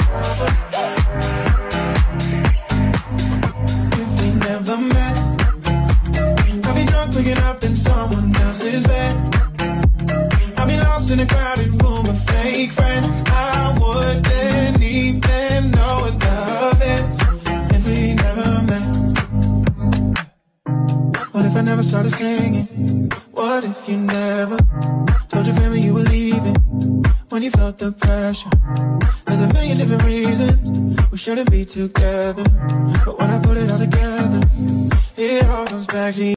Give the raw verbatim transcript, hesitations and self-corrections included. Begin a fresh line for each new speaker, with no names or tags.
If we never met, I'll be drunk waking up in someone else's bed. I'll be lost in a crowded room of fake friends. I wouldn't even know what love is if we never met. What if I never started singing? What if you never told your family you were leaving when you felt the pressure? There's a million different reasons we shouldn't be together, but when I put it all together, it all comes back to you.